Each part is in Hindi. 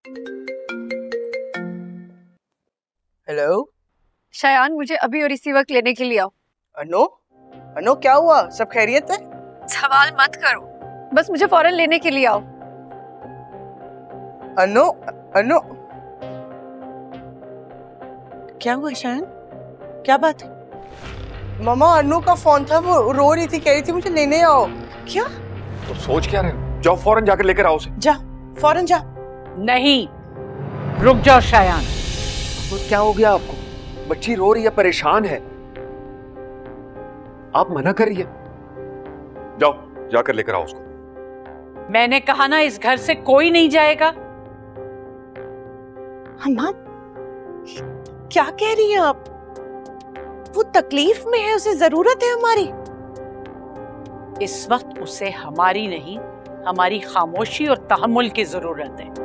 हेलो शायान, मुझे अभी और इसी वक्त लेने के लिए आओ। अनु, अनु क्या हुआ? सब खैरियत है? सवाल मत करो, बस मुझे फौरन लेने के लिए आओ। अनु, अनु क्या हुआ शायन? क्या बात है? मामा अनु का फोन था, वो रो रही थी, कह रही थी मुझे लेने आओ। क्या? तो सोच क्या रहे हो? जाओ फौरन जाकर लेकर आओ उसे। जा, फौरन जा। नहीं, रुक जाओ शायान। तो क्या हो गया आपको? बच्ची रो रही है, परेशान है, आप मना करिए। जाओ जाकर लेकर आओ उसको। मैंने कहा ना, इस घर से कोई नहीं जाएगा। अम्मा क्या कह रही हैं आप? वो तकलीफ में है, उसे जरूरत है हमारी। इस वक्त उसे हमारी नहीं, हमारी खामोशी और तहम्मुल की जरूरत है।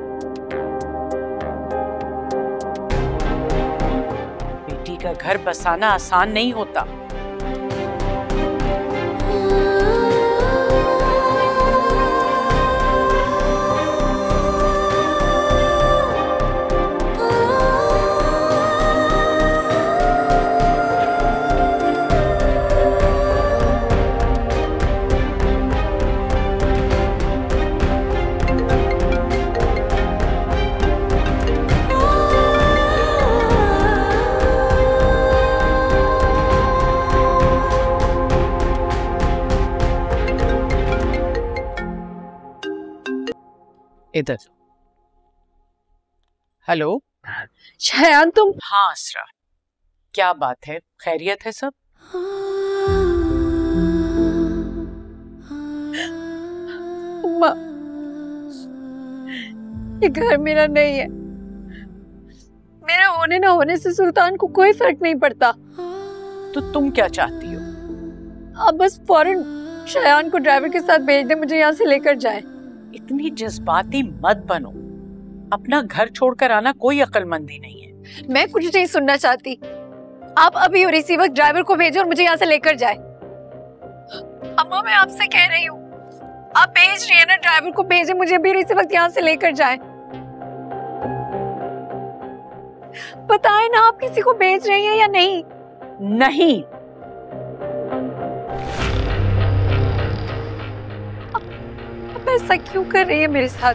बेटी का घर बसाना आसान नहीं होता। इधर। हेलो शायान, तुम? हाँ असरा, क्या बात है? खैरियत है सब? अम्मा, ये घर मेरा नहीं है। मेरा होने ना होने से सुल्तान को कोई फर्क नहीं पड़ता। तो तुम क्या चाहती हो? आप बस फौरन शायान को ड्राइवर के साथ भेज दे, मुझे यहाँ से लेकर जाए। इतनी जज्बाती मत बनो। अपना घर छोड़कर आना कोई अक्लमंदी नहीं है। मैं कुछ नहीं सुनना चाहती। आप अभी और इसी वक्त ड्राइवर को भेजो और मुझे यहाँ से लेकर जाए। अम्मा, मैं आपसे कह रही हूँ, आप भेज रही है ना, ड्राइवर को भेजे, मुझे अभी और इसी वक्त यहाँ से लेकर जाए। बताएं ना, आप किसी को भेज रही हैं या नहीं? नहीं। आप ऐसा क्यों कर रही है मेरे साथ?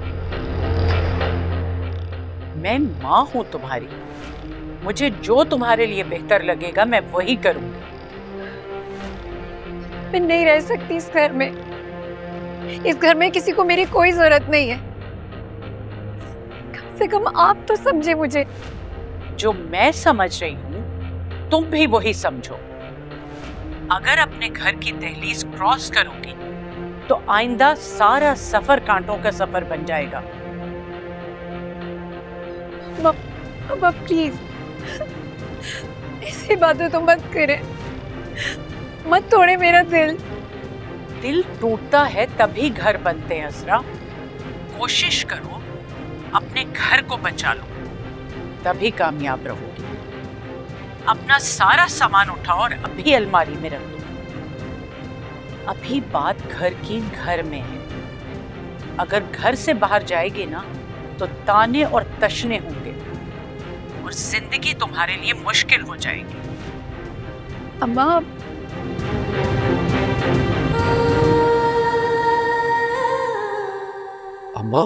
मैं माँ हूं तुम्हारी, मुझे जो तुम्हारे लिए बेहतर लगेगा मैं वही करूंगी। मैं नहीं रह सकती इस घर में। इस घर में किसी को मेरी कोई जरूरत नहीं है। कम से कम आप तो समझे मुझे। जो मैं समझ रही हूं तुम भी वही समझो। अगर अपने घर की दहलीज क्रॉस करोगी तो आइंदा सारा सफर कांटों का सफर बन जाएगा। अब प्लीज ऐसी बातें तो मत करें, मत तोड़े मेरा दिल। दिल टूटता है तभी घर बनते हैं असरा। कोशिश करो अपने घर को बचा लो, तभी कामयाब रहोगी। अपना सारा सामान उठाओ और अभी अलमारी में रख दो। अभी बात घर की घर में है। अगर घर से बाहर जाएगी ना तो ताने और तशने होंगे और जिंदगी तुम्हारे लिए मुश्किल हो जाएगी। अम्मा, अम्मा,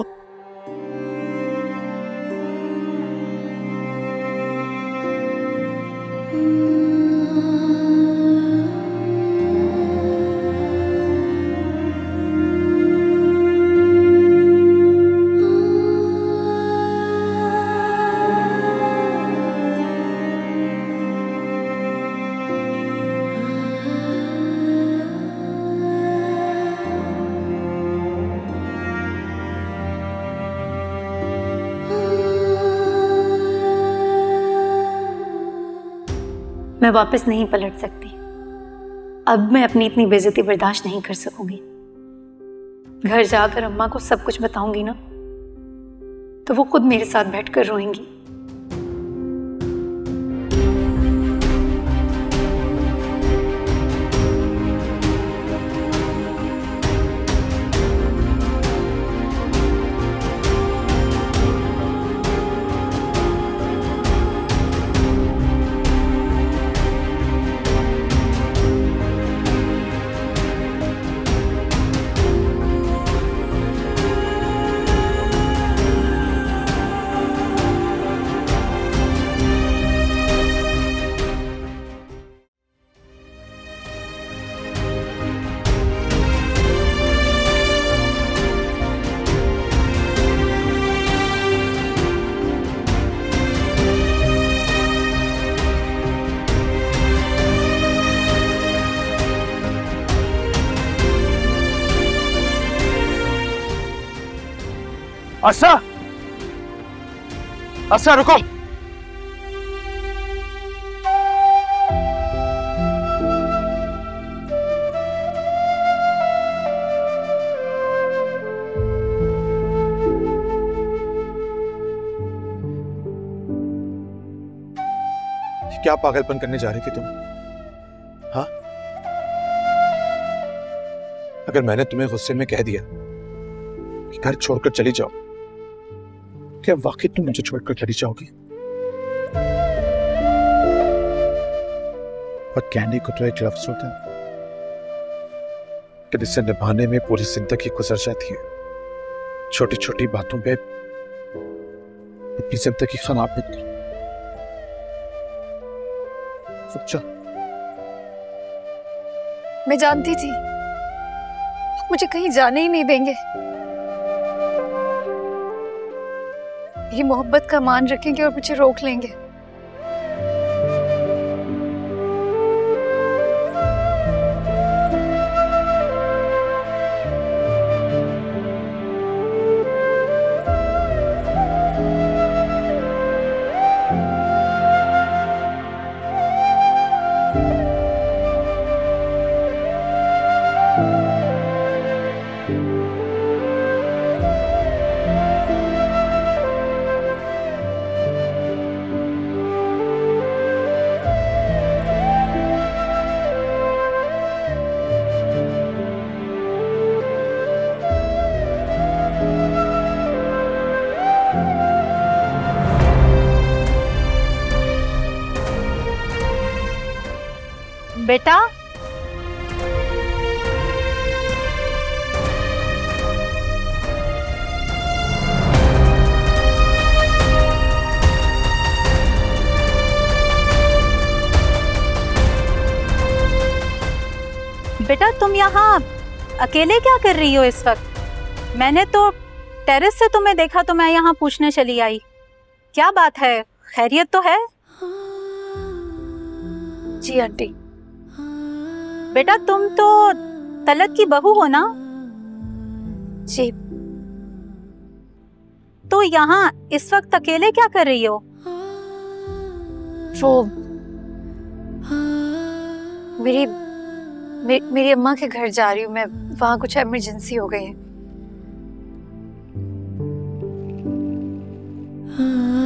मैं वापस नहीं पलट सकती। अब मैं अपनी इतनी बेइज्जती बर्दाश्त नहीं कर सकूंगी। घर जाकर अम्मा को सब कुछ बताऊंगी ना तो वो खुद मेरे साथ बैठकर रोएंगी। असरा, असरा रुको। क्या पागलपन करने जा रही थी तुम? हाँ, अगर मैंने तुम्हें गुस्से में कह दिया कि घर छोड़कर चली जाओ, क्या वाकई तुम मुझे छोड़कर चली जाओगी? और कहने को तो एक लफ्ज होता है कि जिसे निभाने में पूरी जिंदगी गुजर जाती है। छोटी छोटी बातों पे अपनी जिंदगी खराब मत करो। अच्छा, मैं जानती थी आप मुझे कहीं जाने ही नहीं देंगे। ये मोहब्बत का मान रखेंगे और मुझे रोक लेंगे। बेटा, बेटा तुम यहाँ अकेले क्या कर रही हो इस वक्त? मैंने तो टेरेस से तुम्हें देखा तो मैं यहाँ पूछने चली आई। क्या बात है, खैरियत तो है? जी आंटी। बेटा तुम तो तलत की बहू हो ना? जी। तो यहाँ इस वक्त अकेले क्या कर रही हो? वो मेरी अम्मा के घर जा रही हूँ मैं। वहाँ कुछ इमरजेंसी हो गई है।